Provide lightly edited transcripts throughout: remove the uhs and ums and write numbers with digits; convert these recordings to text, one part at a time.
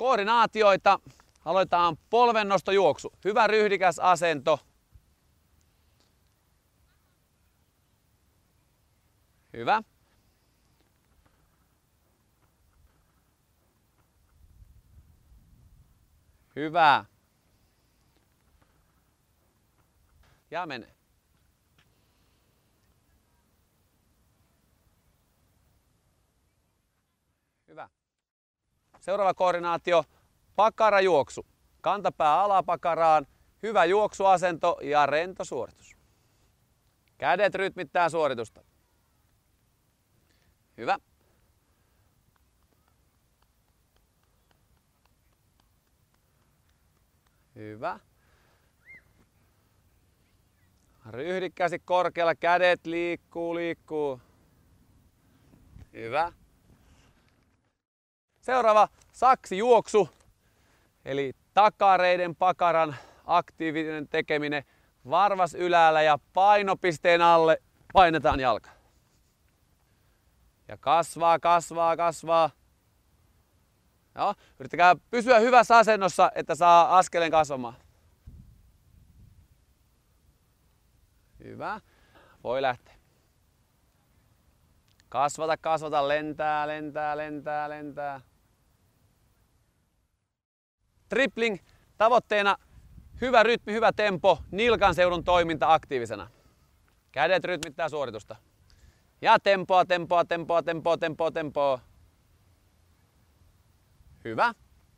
Koordinaatioita. Aloitetaan polvennostojuoksu. Hyvä ryhdikäs asento. Hyvä. Hyvä. Ja mene. Hyvä. Seuraava koordinaatio. Pakarajuoksu. Kantapää alapakaraan. Hyvä juoksuasento ja rento suoritus. Kädet rytmittää suoritusta. Hyvä. Hyvä. Ryhdikkäästi korkealla, kädet liikkuu. Hyvä. Seuraava saksijuoksu, eli takareiden pakaran aktiivinen tekeminen. Varvas ylhäällä ja painopisteen alle painetaan jalka. Ja kasvaa. Joo, yrittäkää pysyä hyvässä asennossa, että saa askeleen kasvamaan. Hyvä. Voi lähteä. Kasvata, lentää. Tripling tavoitteena hyvä rytmi, hyvä tempo, nilkanseudun toiminta aktiivisena. Kädet rytmittää suoritusta. Ja tempoa. Hyvä.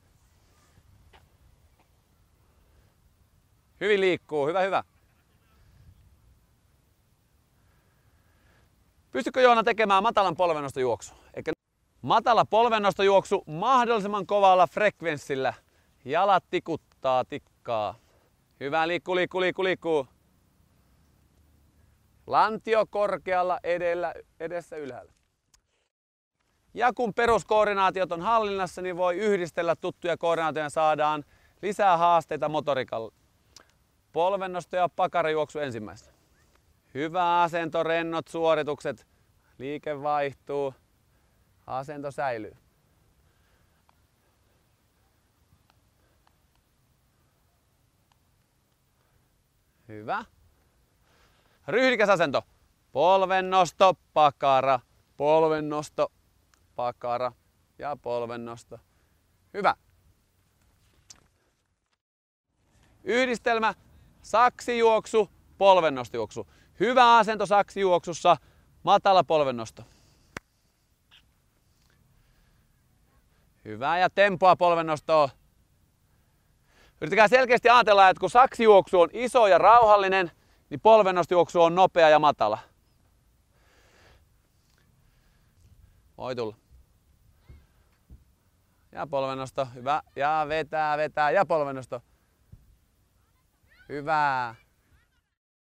Hyvin liikkuu, hyvä. Pystytkö Joona tekemään matalan polvennostojuoksu? Eikä matala polvennostojuoksu mahdollisimman kovalla frekvenssillä. Jalat tikkaa. Hyvä, liikkuu. Lantio korkealla, edessä ylhäällä. Ja kun peruskoordinaatiot on hallinnassa, niin voi yhdistellä tuttuja koordinaatioita ja saadaan lisää haasteita motorikalle. Polvennosto ja pakarajuoksu ensimmäisenä. Hyvä asento, rennot suoritukset. Liike vaihtuu. Asento säilyy. Hyvä. Ryhdikäs asento. Polvennosto, pakara ja polvennosto. Hyvä. Yhdistelmä saksijuoksu, polvennostojuoksu. Hyvä asento saksijuoksussa, matala polvennosto. Hyvä ja tempoa polvennostoa. Yrittäkää selkeästi ajatella, että kun saksijuoksu on iso ja rauhallinen, niin polvennostojuoksu on nopea ja matala. Voi tulla. Ja polvennosto, hyvä. Ja vetää ja polvennosto. Hyvä.